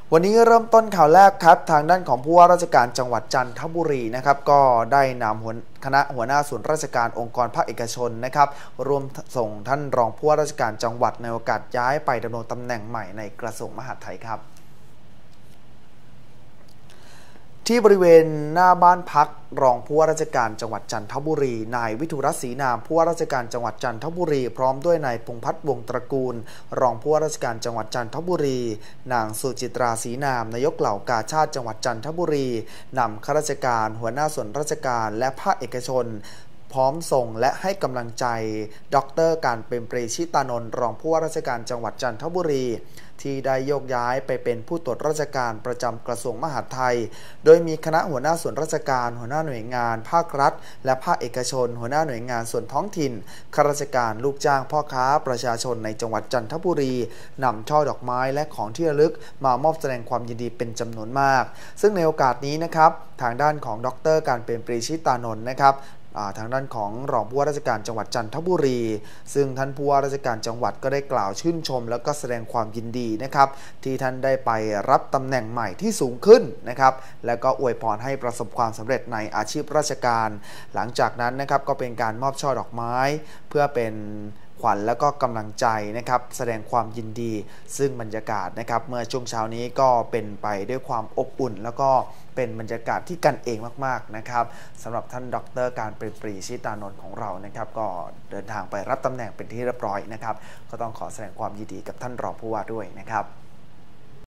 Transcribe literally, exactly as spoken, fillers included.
วันนี้เริ่มต้นข่าวแรกครับทางด้านของผู้ว่าราชการจังหวัดจันทบุรีนะครับก็ได้นำคณะหัวหน้าส่วนราชการองค์กรภาคเอกชนนะครับรวมส่งท่านรองผู้ว่าราชการจังหวัดในโอกาสย้ายไปดำรงตำแหน่งใหม่ในกระทรวงมหาดไทยครับที่บริเวณหน้าบ้านพักรองผู้ว่าราชการจังหวัดจันทบุรีนายวิทูรัตน์ศรีนามผู้ว่าราชการจังหวัดจันทบุรีพร้อมด้วยนายพงษ์พัฒน์วงศ์ตระกูลรองผู้ว่าราชการจังหวัดจันทบุรีนางสุจิตราศรีนามนายกเหล่ากาชาดจังหวัดจันทบุรีนำข้าราชการหัวหน้าส่วนราชการและภาคเอกชนพร้อมส่งและให้กำลังใจดร.การเปรมปรีชิตานนท์รองผู้ว่าราชการจังหวัดจันทบุรีที่ได้โยกย้ายไปเป็นผู้ตรวจราชการประจำกระทรวงมหาดไทยโดยมีคณะหัวหน้าส่วนราชการหัวหน้าหน่วยงานภาครัฐและภาคเอกชนหัวหน้าหน่วยงานส่วนท้องถิ่นข้าราชการลูกจ้างพ่อค้าประชาชนในจังหวัดจันทบุรีนำช่อดอกไม้และของที่ระลึกมามอบแสดงความยินดีเป็นจำนวนมากซึ่งในโอกาสนี้นะครับทางด้านของดร.การเปรมปรีชิตานนท์นะครับทางด้านของรองผู้ว่าราชการจังหวัดจันทบุรีซึ่งท่านผู้ว่าราชการจังหวัดก็ได้กล่าวชื่นชมแล้วก็แสดงความยินดีนะครับที่ท่านได้ไปรับตำแหน่งใหม่ที่สูงขึ้นนะครับแล้วก็อวยพรให้ประสบความสำเร็จในอาชีพราชการหลังจากนั้นนะครับก็เป็นการมอบช่อดอกไม้เพื่อเป็นขวัญแล้วก็กำลังใจนะครับแสดงความยินดีซึ่งบรรยากาศนะครับเมื่อช่วงเช้านี้ก็เป็นไปด้วยความอบอุ่นแล้วก็เป็นบรรยากาศที่กันเองมากๆนะครับสำหรับท่านดร.การเปรมปรีชิตานนท์ของเรานะครับก็เดินทางไปรับตำแหน่งเป็นที่เรียบร้อยนะครับก็ต้องขอแสดงความยินดีกับท่านรองผู้ว่าด้วยนะครับ